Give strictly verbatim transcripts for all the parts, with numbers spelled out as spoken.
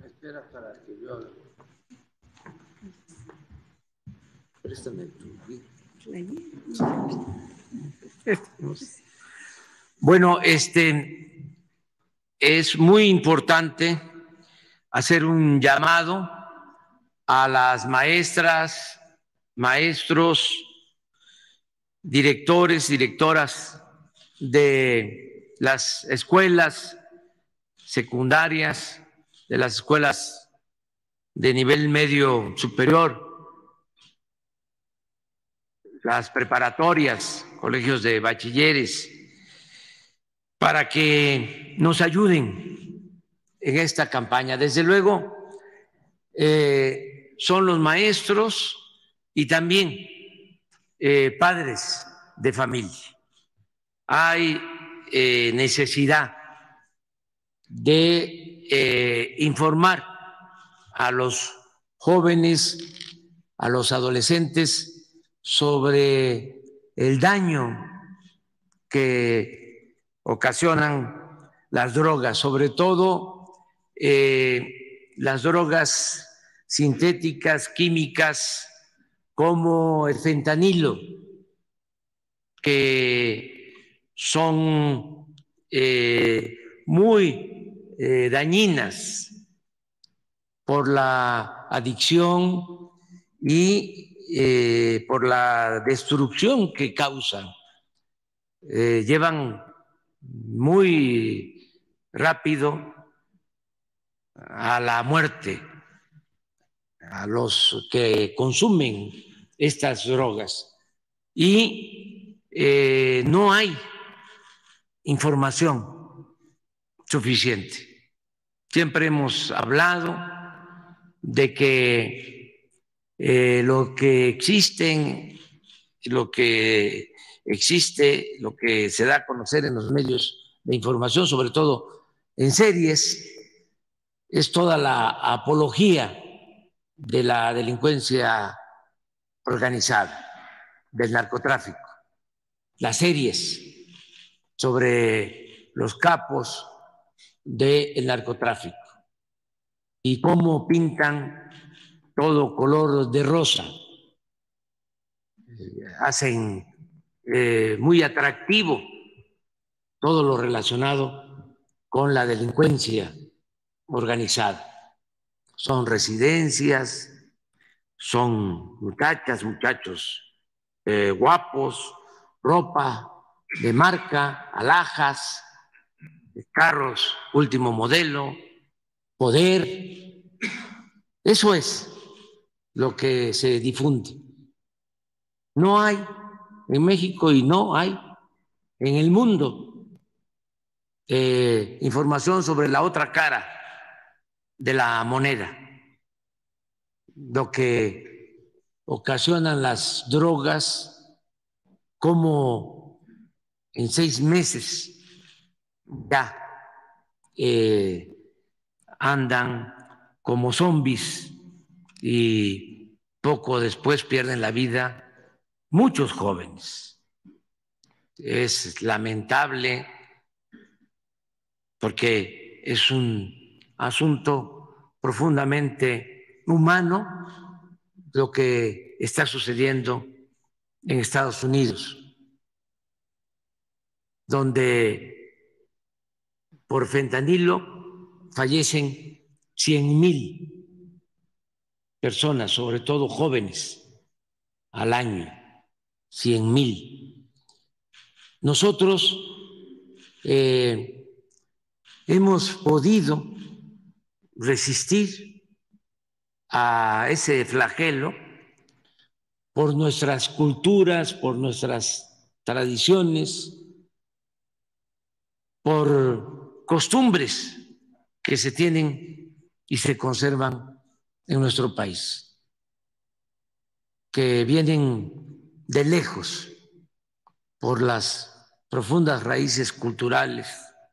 Espera para que yo hable. Préstame tu Bueno, este es muy importante hacer un llamado a las maestras, maestros, directores, directoras de las escuelas secundarias, de las escuelas de nivel medio superior, las preparatorias, colegios de bachilleres, para que nos ayuden en esta campaña. Desde luego, eh, son los maestros y también eh, padres de familia. Hay eh, necesidad de eh, informar a los jóvenes, a los adolescentes sobre el daño que ocasionan las drogas, sobre todo eh, las drogas sintéticas, químicas, como el fentanilo, que son eh, muy eh, dañinas por la adicción y eh, por la destrucción que causan. Eh, llevan muy rápido a la muerte a los que consumen estas drogas y eh, no hay información suficiente. Siempre hemos hablado de que eh, lo que existen, lo que existe, lo que se da a conocer en los medios de información, sobre todo en series, es toda la apología de la delincuencia organizada, del narcotráfico, las series sobre los capos del narcotráfico y cómo pintan todo color de rosa, hacen eh, muy atractivo todo lo relacionado con la delincuencia organizada. Son residencias, son muchachas, muchachos eh, guapos, ropa de marca, alhajas, carros último modelo, poder. Eso es lo que se difunde. No hay en México y no hay en el mundo eh, información sobre la otra cara de la moneda, lo que ocasionan las drogas, como en seis meses ya eh, andan como zombies y poco después pierden la vida muchos jóvenes. Es lamentable porque es un asunto profundamente humano lo que está sucediendo en Estados Unidos, donde por fentanilo fallecen cien mil personas, sobre todo jóvenes, al año, cien mil. Nosotros eh, hemos podido resistir a ese flagelo por nuestras culturas, por nuestras tradiciones, por costumbres que se tienen y se conservan en nuestro país, que vienen de lejos por las profundas raíces culturales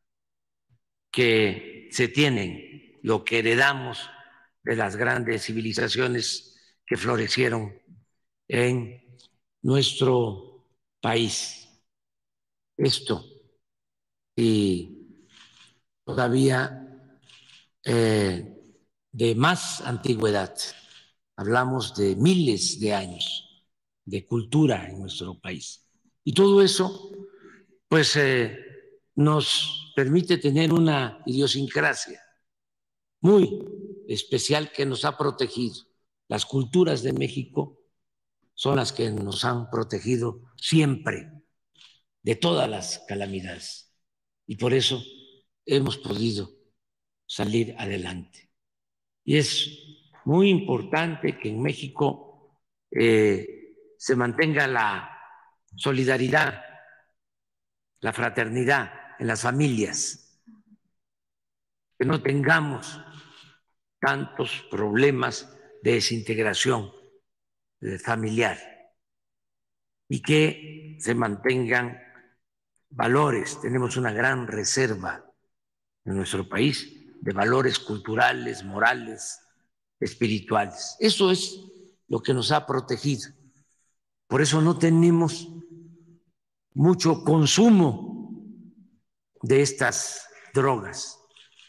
que se tienen, lo que heredamos de las grandes civilizaciones que florecieron en nuestro país. Esto, y todavía eh, de más antigüedad. Hablamos de miles de años de cultura en nuestro país. Y todo eso, pues, eh, nos permite tener una idiosincrasia muy especial que nos ha protegido. Las culturas de México son las que nos han protegido siempre de todas las calamidades. Y por eso hemos podido salir adelante. Y es muy importante que en México eh, se mantenga la solidaridad, la fraternidad en las familias, que no tengamos tantos problemas de desintegración familiar y que se mantengan valores. Tenemos una gran reserva en nuestro país de valores culturales, morales, espirituales. Eso es lo que nos ha protegido. Por eso no tenemos mucho consumo de estas drogas,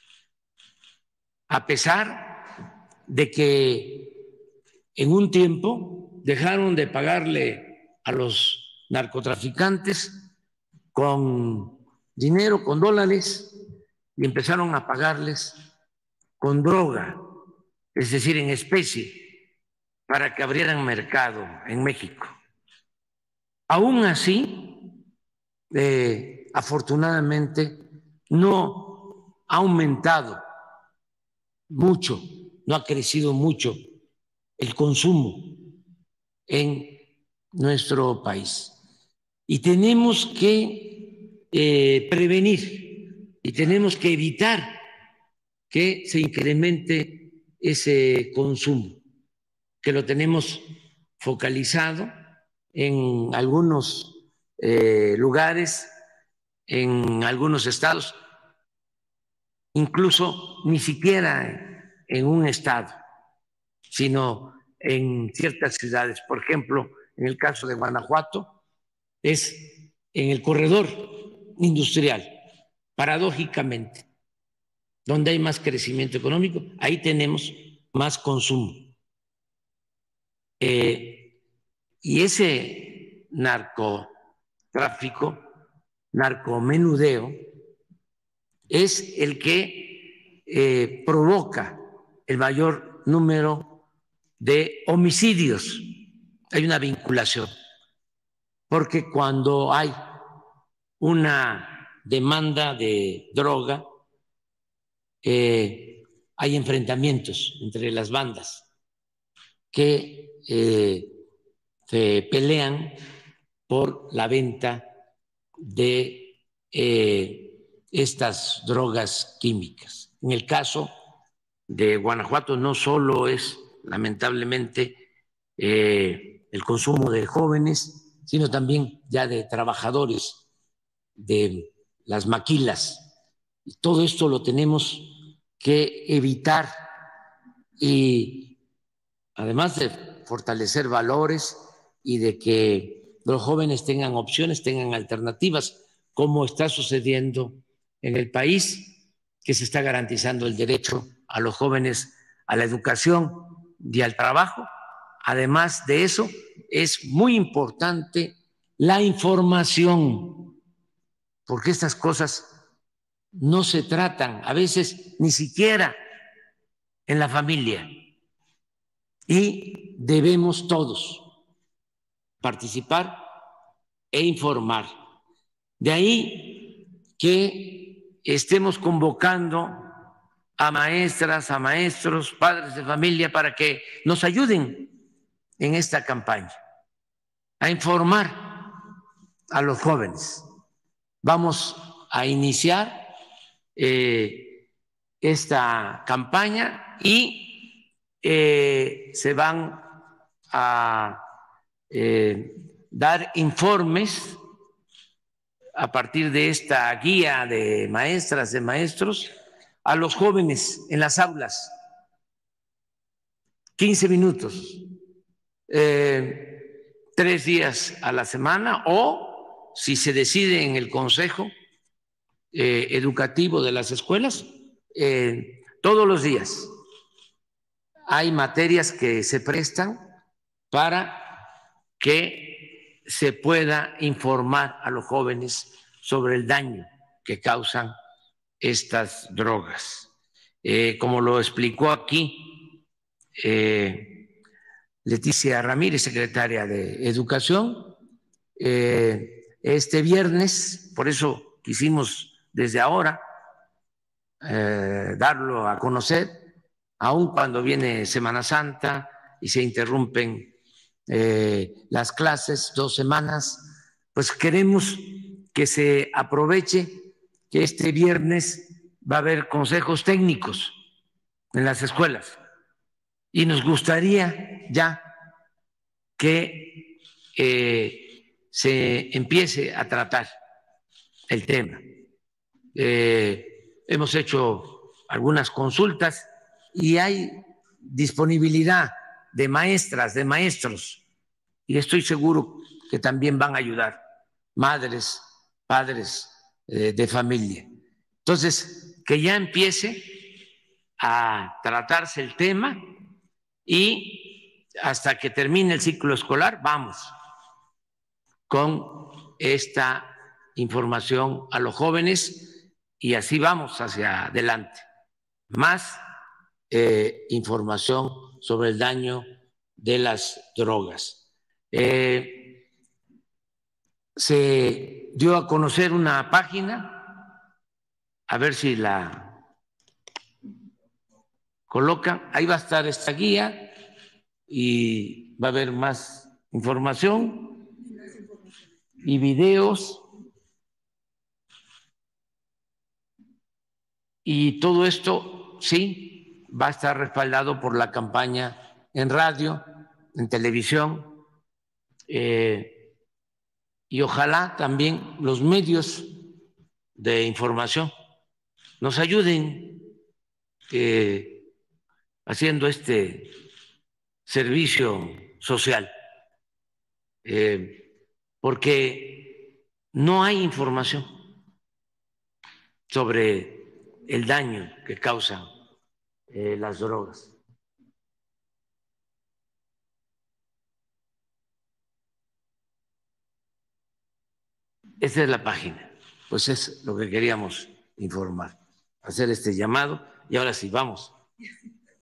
a pesar de que en un tiempo dejaron de pagarle a los narcotraficantes con dinero, con dólares, y empezaron a pagarles con droga, es decir, en especie, para que abrieran mercado en México. Aún así, eh, afortunadamente, no ha aumentado mucho, no ha crecido mucho el consumo en nuestro país. Y tenemos que eh, prevenir y tenemos que evitar que se incremente ese consumo, que lo tenemos focalizado en algunos eh, lugares, en algunos estados, incluso ni siquiera en un estado, sino en ciertas ciudades. Por ejemplo, en el caso de Guanajuato, es en el corredor industrial, paradójicamente, donde hay más crecimiento económico, ahí tenemos más consumo. Eh, y ese narcotráfico, narcomenudeo, es el que eh, provoca el mayor número de homicidios. Hay una vinculación, porque cuando hay una demanda de droga, eh, hay enfrentamientos entre las bandas que eh, se pelean por la venta de eh, estas drogas químicas. En el caso de Guanajuato no solo es lamentablemente eh, el consumo de jóvenes, sino también ya de trabajadores de las maquilas. Y todo esto lo tenemos que evitar y además de fortalecer valores y de que los jóvenes tengan opciones, tengan alternativas, como está sucediendo en el país, que se está garantizando el derecho a los jóvenes a la educación y al trabajo. Además de eso, es muy importante la información, porque estas cosas no se tratan a veces ni siquiera en la familia, y debemos todos participar e informar. De ahí que estemos convocando a maestras, a maestros, padres de familia, para que nos ayuden en esta campaña, a informar a los jóvenes. Vamos a iniciar eh, esta campaña y eh, se van a eh, dar informes a partir de esta guía de maestras, de maestros, a los jóvenes en las aulas, quince minutos, eh, tres días a la semana, o si se decide en el consejo eh, educativo de las escuelas, eh, todos los días, hay materias que se prestan para que se pueda informar a los jóvenes sobre el daño que causan estas drogas. Eh, como lo explicó aquí eh, Leticia Ramírez, secretaria de Educación, eh, este viernes, por eso quisimos desde ahora eh, darlo a conocer, aun cuando viene Semana Santa y se interrumpen eh, las clases dos semanas, pues queremos que se aproveche que este viernes va a haber consejos técnicos en las escuelas y nos gustaría ya que eh, se empiece a tratar el tema. Eh, hemos hecho algunas consultas y hay disponibilidad de maestras, de maestros, y estoy seguro que también van a ayudar madres, padres eh, de familia. Entonces, que ya empiece a tratarse el tema y hasta que termine el ciclo escolar, vamos con esta información a los jóvenes y así vamos hacia adelante. Más eh, información sobre el daño de las drogas. Eh, se dio a conocer una página, a ver si la colocan, ahí va a estar esta guía y va a haber más información y videos y todo esto, sí, va a estar respaldado por la campaña en radio, en televisión, eh, y ojalá también los medios de información nos ayuden eh, haciendo este servicio social, eh, porque no hay información sobre el daño que causan eh, las drogas. Esta es la página, pues es lo que queríamos informar, hacer este llamado y ahora sí, vamos